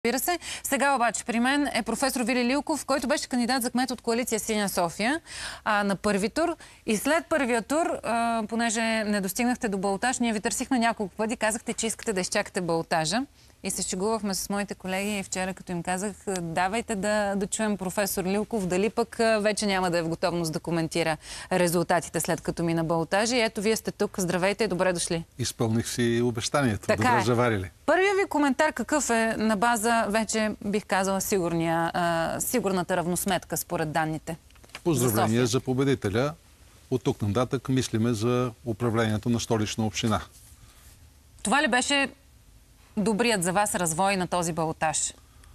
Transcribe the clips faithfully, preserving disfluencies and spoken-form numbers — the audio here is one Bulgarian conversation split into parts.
Разбира се. Сега обаче при мен е професор Вили Лилков, който беше кандидат за кмет от коалиция Синя София а, на първи тур. И след първия тур, а, понеже не достигнахте до балотаж, ние ви търсихме няколко пъти, казахте, че искате да изчакате балотажа. И се шегувахме с моите колеги и вчера, като им казах, давайте да, да чуем професор Лилков, дали пък вече няма да е в готовност да коментира резултатите след като мина балотажа. И ето, вие сте тук. Здравейте и добре дошли. Изпълних си обещанието. Така добре е. заварили. Първият ви коментар какъв е на база, вече бих казала, сигурния, а, сигурната равносметка според данните? Поздравления за, за победителя. От тук нататък мислиме за управлението на Столична община. Това ли беше добрият за вас развой на този балотаж?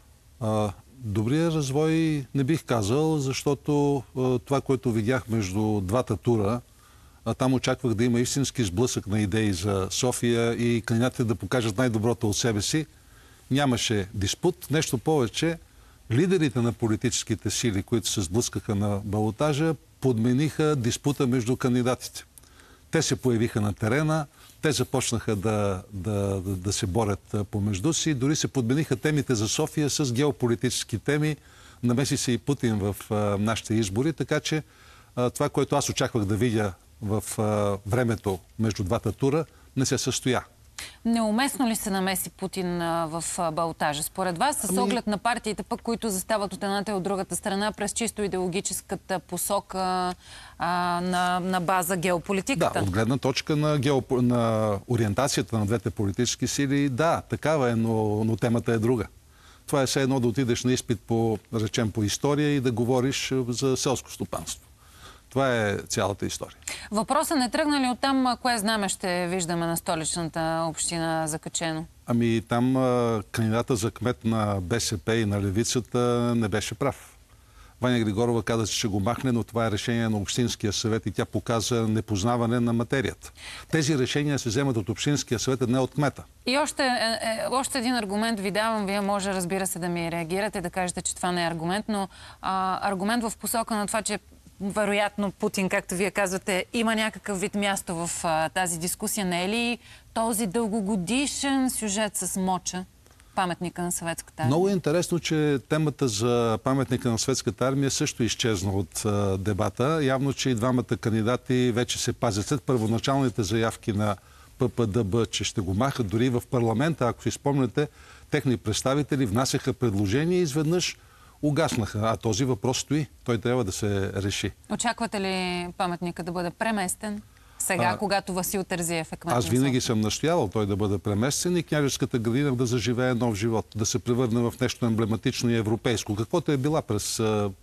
А, добрият развой не бих казал, защото а, това, което видях между двата тура, а, там очаквах да има истински сблъсък на идеи за София и кандидатите да покажат най-доброто от себе си. Нямаше диспут. Нещо повече, лидерите на политическите сили, които се сблъскаха на балотажа, подмениха диспута между кандидатите. Те се появиха на терена, те започнаха да, да, да, да се борят помежду си. Дори се подмениха темите за София с геополитически теми. Намеси се и Путин в а, нашите избори. Така че а, това, което аз очаквах да видя в а, времето между двата тура, не се състоя. Неуместно ли се намеси Путин а, в а, балотажа? Според вас, с оглед на партиите, пък, които застават от едната и от другата страна, през чисто идеологическата посока а, на, на база геополитиката? Да, от гледна точка на, геоп... на ориентацията на двете политически сили, да, такава е, но, но темата е друга. Това е все едно да отидеш на изпит по, речем, по история и да говориш за селско стопанство. Това е цялата история. Въпросът не тръгна ли оттам, кое знаме ще виждаме на Столичната община закачено? Ами там а, кандидата за кмет на БСП и на Левицата не беше прав. Ваня Григорова каза, че ще го махне, но това е решение на Общинския съвет и тя показа непознаване на материята. Тези решения се вземат от Общинския съвет, а не от кмета. И още, е, е, още един аргумент ви давам. Вие може, разбира се, да ми реагирате, да кажете, че това не е аргумент, но а, аргумент в посока на това, че вероятно Путин, както вие казвате, има някакъв вид място в а, тази дискусия. Не е ли този дългогодишен сюжет с Моча, паметника на Съветската армия? Много е интересно, че темата за паметника на Съветската армия също изчезна от а, дебата. Явно, че и двамата кандидати вече се пазят. След първоначалните заявки на ППДБ, че ще го махат, дори в парламента, ако си спомняте, техни представители внасяха предложения и изведнъж угаснаха. А този въпрос стои. Той трябва да се реши. Очаквате ли паметника да бъде преместен сега, а, когато Васил Терзиев е кмет на Аз винаги София? съм настоявал той да бъде преместен и Княжеската градина да заживее нов живот, да се превърне в нещо емблематично и европейско. Каквото е била през,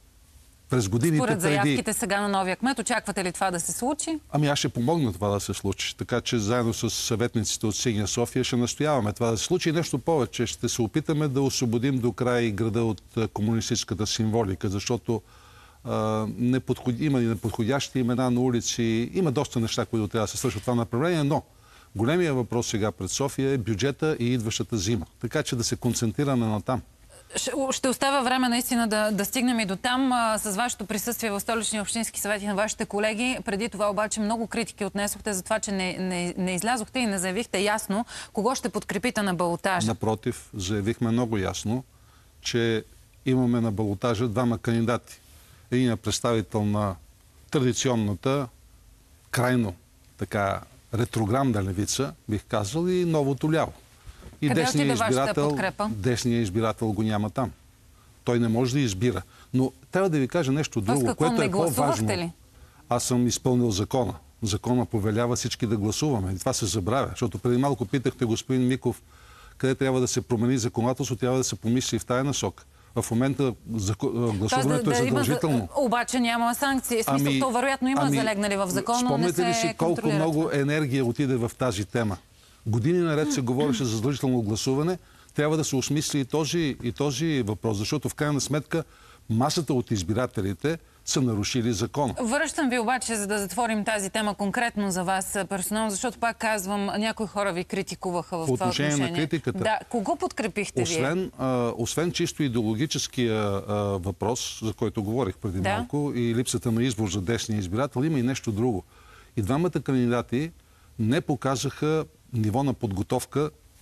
през годините. Според заявките преди... сега на новия кмет, очаквате ли това да се случи? Ами аз ще помогна това да се случи. Така че заедно с съветниците от Синя София ще настояваме това да се случи. И нещо повече. Ще се опитаме да освободим до край града от комунистическата символика, защото а, неподход... има и неподходящи имена на улици. Има доста неща, които трябва да се свършат в това направление, но големия въпрос сега пред София е бюджета и идващата зима. Така че да се концентрираме на там. Ще оставя време наистина да, да стигнем и до там а, с вашето присъствие в Столичния общински съвет и на вашите колеги. Преди това обаче много критики отнесохте за това, че не, не, не излязохте и не заявихте ясно кого ще подкрепите на балотажа. Напротив, заявихме много ясно, че имаме на балотажа двама кандидати. Един е представител на традиционната, крайно така ретрограмна левица, бих казал, и новото ляво. И къде десния избирател, десния избирател го няма там. Той не може да избира. Но трябва да ви кажа нещо друго, което е по-важно. Ли? Аз съм изпълнил закона. Закона повелява всички да гласуваме. И това се забравя. Защото преди малко питахте господин Миков, къде трябва да се промени законодателство, трябва да се помисли в тая насока. В момента гласуването да, е задължително. Да, обаче няма санкции. Смисъл, ами, то вероятно има ами, залегнали в закона, но не се спомняте ли си колко много енергия отиде в тази тема? Години наред се говореше за задължително гласуване. Трябва да се осмисли и този, и този въпрос, защото в крайна сметка масата от избирателите са нарушили закона. Връщам ви обаче, за да затворим тази тема конкретно за вас персонално, защото пак казвам, някои хора ви критикуваха в по това отношение. отношение на критиката. Да, кого подкрепихте освен, вие? А, освен чисто идеологическия а, въпрос, за който говорих преди да. малко, и липсата на избор за десния избирател, има и нещо друго. И двамата кандидати не показаха ниво на подготовка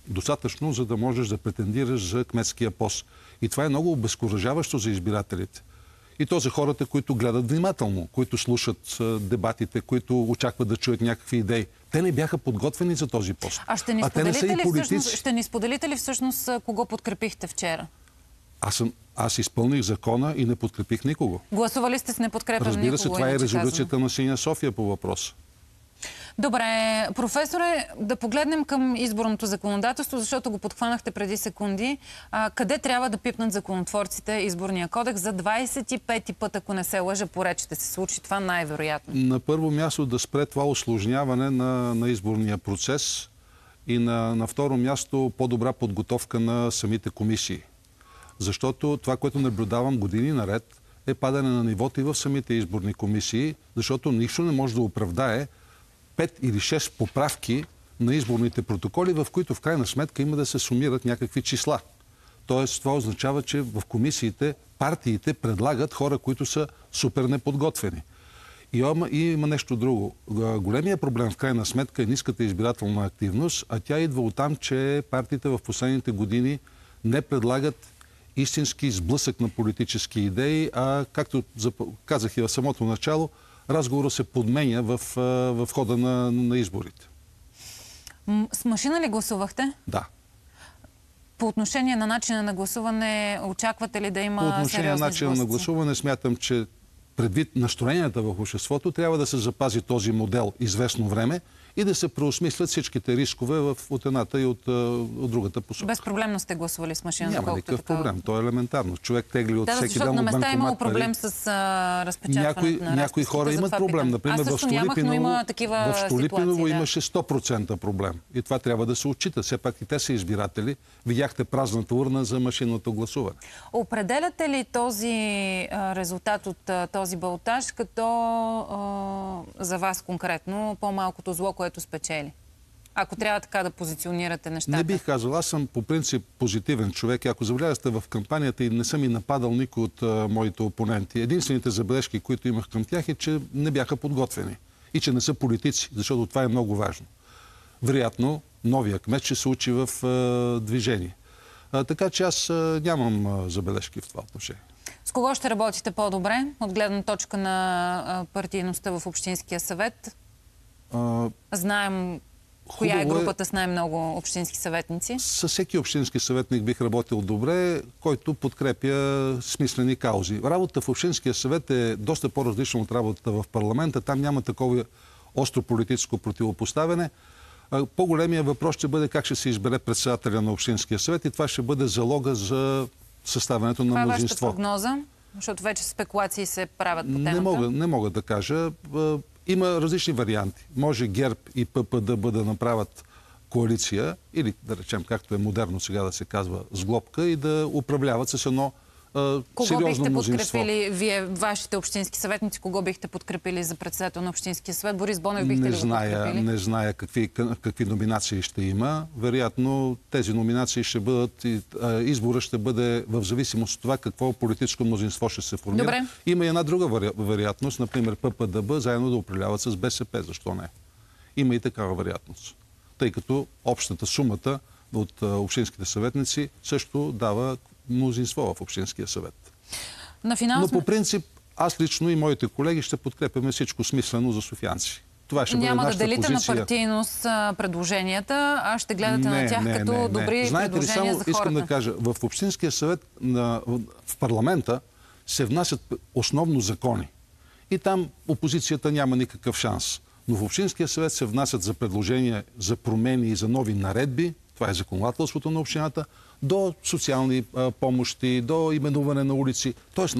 достатъчно, за да можеш да претендираш за кметския пост. И това е много обезкуражаващо за избирателите. И то за хората, които гледат внимателно, които слушат дебатите, които очакват да чуят някакви идеи. Те не бяха подготвени за този пост. А ще ни, а те не са и политици. Всъщност, ще ни споделите ли всъщност кого подкрепихте вчера? Аз, съм, аз изпълних закона и не подкрепих никого. Гласували сте с неподкрепа на никого? Разбира се, това е резолюцията казвам. на Синя София по въпроса. Добре, професоре, да погледнем към изборното законодателство, защото го подхванахте преди секунди. А, къде трябва да пипнат законотворците изборния кодекс за двадесет и пети път, ако не се лъжа, поред ще се случи това най-вероятно? На първо място да спре това усложняване на, на изборния процес и на, на второ място по-добра подготовка на самите комисии. Защото това, което наблюдавам години наред, е падане на нивото и в самите изборни комисии, защото нищо не може да оправдае пет или шест поправки на изборните протоколи, в които в крайна сметка има да се сумират някакви числа. Тоест, това означава, че в комисиите партиите предлагат хора, които са супер неподготвени. И има, и има нещо друго. Големия проблем в крайна сметка е ниската избирателна активност, а тя идва от там, че партиите в последните години не предлагат истински сблъсък на политически идеи, а както казах и в самото начало, разговорът се подменя в, в хода на, на изборите. С машина ли гласувахте? Да. По отношение на начина на гласуване, очаквате ли да има сериозни По отношение на начина на гласуване, смятам, че предвид настроенията в обществото, трябва да се запази този модел известно време и да се преосмислят всичките рискове в, от едната и от, от другата посока. Безпроблемно сте гласували с машина. Няма никакъв проблем. То е елементарно. Човек тегли от да, всеки ден от банкомат. Да, защото на места е имало пари. проблем с а, разпечатването някои, на някои хора имат проблем. Например, Аз в Столипиново, има такива в Столипиново ситуации, да. имаше сто процента проблем. И това трябва да се отчита. Все пак и те са избиратели. Видяхте празната урна за машинното гласуване. Определяте ли този а, резултат от а, този балтаж като а, за вас конкретно по-малкото зло, което спечели? Ако трябва така да позиционирате нещата. Не бих казал. Аз съм по принцип позитивен човек. Ако забелязате в кампанията и не съм и нападал никой от а, моите опоненти, единствените забележки, които имах към тях е, че не бяха подготвени. И че не са политици, защото това е много важно. Вероятно, новия кмет ще се учи в а, движение. А, така че аз а, нямам а, забележки в това отношение. С кого ще работите по-добре? От гледна точка на а, партийността в Общинския съвет? А, Знаем... Коя е групата с най-много общински съветници? С всеки общински съветник бих работил добре, който подкрепя смислени каузи. Работата в Общинския съвет е доста по-различна от работата в парламента. Там няма такова остро политическо противопоставяне. По-големия въпрос ще бъде как ще се избере председателя на Общинския съвет и това ще бъде залога за съставянето на мнозинство. Това е вашата прогноза? Защото вече спекулации се правят по темата. Не мога, не мога да кажа. Има различни варианти. Може ГЕРБ и ПП да бъдат направят коалиция, или да речем, както е модерно сега да се казва, сглобка и да управляват с едно а, сериозно мнозинство. Кого бихте подкрепили вие, вашите общински съветници, кого бихте подкрепили за председател на Общинския съвет? Борис Бонев бихте не ли го зная, подкрепили? Не зная какви, какви номинации ще има. Вероятно тези номинации ще бъдат, избора ще бъде в зависимост от това какво политическо мнозинство ще се формира. Добре. Има и една друга вари... вероятност, например ППДБ заедно да управляват с БСП. Защо не? Има и такава вероятност. Тъй като общата сумата от общинските съветници също дава мнозинство в Общинския съвет. На финал... Но по принцип, аз лично и моите колеги ще подкрепяме всичко смислено за софиянци. Това ще Няма бъде нашата да делите позиция. на партийност предложенията, а ще гледате не, на тях не, като не, добри не. Знаете ли, предложения само за хората. искам да кажа, в Общинския съвет, на, в парламента се внасят основно закони. И там опозицията няма никакъв шанс. Но в Общинския съвет се внасят за предложения за промени и за нови наредби, това е законодателството на общината, до социални а, помощи, до именуване на улици. Тоест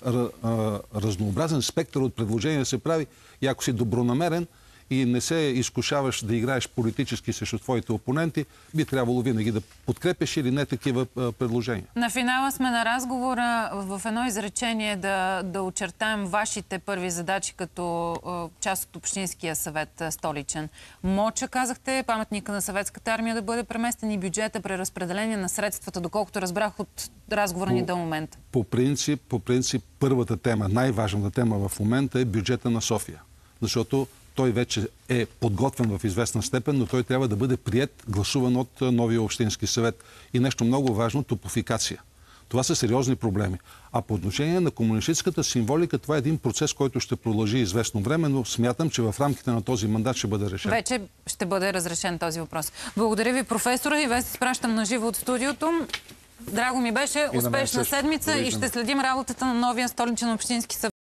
най-разнообразен спектър от предложения се прави и ако си добронамерен и не се изкушаваш да играеш политически срещу твоите опоненти, би трябвало винаги да подкрепеш или не такива а, предложения. На финала сме на разговора. В едно изречение да, да очертаем вашите първи задачи като а, част от Общинския съвет а, столичен. Моча, казахте, паметника на Съветската армия да бъде преместен и бюджета, преразпределение на средствата, доколкото разбрах от разговора ни до момента. По принцип, по принцип, първата тема, най-важната тема в момента е бюджета на София. Защото той вече е подготвен в известна степен, но той трябва да бъде приет, гласуван от новия общински съвет. И нещо много важно – топофикация. Това са сериозни проблеми. А по отношение на комунистическата символика, това е един процес, който ще продължи известно време, но смятам, че в рамките на този мандат ще бъде решен. Вече ще бъде разрешен този въпрос. Благодаря ви, професора, и вас изпращам на живо от студиото. Драго ми беше, успешна седмица и ще следим работата на новия столичен общински съвет.